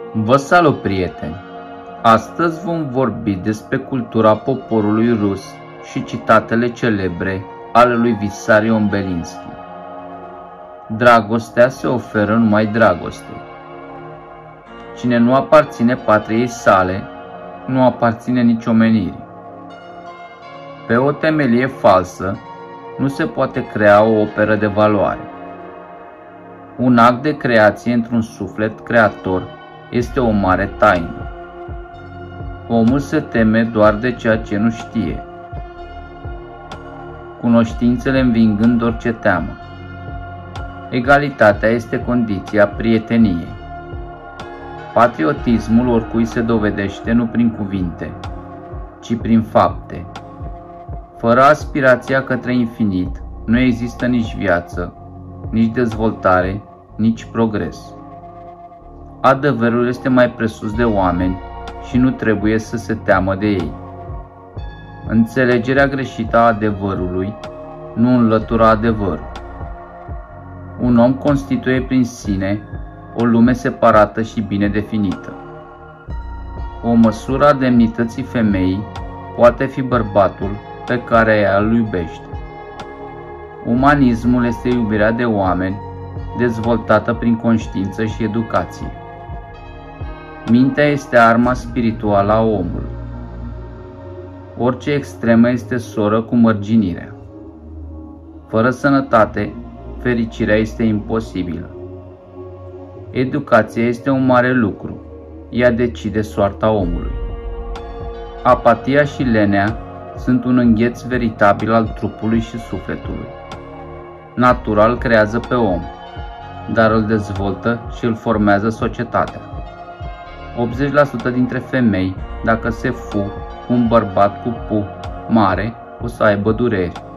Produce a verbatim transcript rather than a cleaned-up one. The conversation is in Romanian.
Vă salut, prieteni! Astăzi vom vorbi despre cultura poporului rus și citatele celebre ale lui Vissarion Belinski. Dragostea se oferă numai dragostei. Cine nu aparține patriei sale, nu aparține nici omenirii. Pe o temelie falsă nu se poate crea o operă de valoare. Un act de creație într-un suflet creator este o mare taină. Omul se teme doar de ceea ce nu știe, cunoștințele învingând orice teamă. Egalitatea este condiția prieteniei. Patriotismul oricui se dovedește nu prin cuvinte, ci prin fapte. Fără aspirația către infinit, nu există nici viață, nici dezvoltare, nici progres. Adevărul este mai presus de oameni și nu trebuie să se teamă de ei. Înțelegerea greșită a adevărului nu înlătură adevărul. Un om constituie prin sine o lume separată și bine definită. O măsură a demnității femeii poate fi bărbatul pe care ea îl iubește. Umanismul este iubirea de oameni dezvoltată prin conștiință și educație. Mintea este arma spirituală a omului. Orice extremă este soră cu mărginirea. Fără sănătate, fericirea este imposibilă. Educația este un mare lucru. Ea decide soarta omului. Apatia și lenea sunt un îngheț veritabil al trupului și sufletului. Natura îl creează pe om, dar îl dezvoltă și îl formează societatea. optzeci la sută dintre femei, dacă se fu cu un bărbat cu pu mare, o să aibă dureri.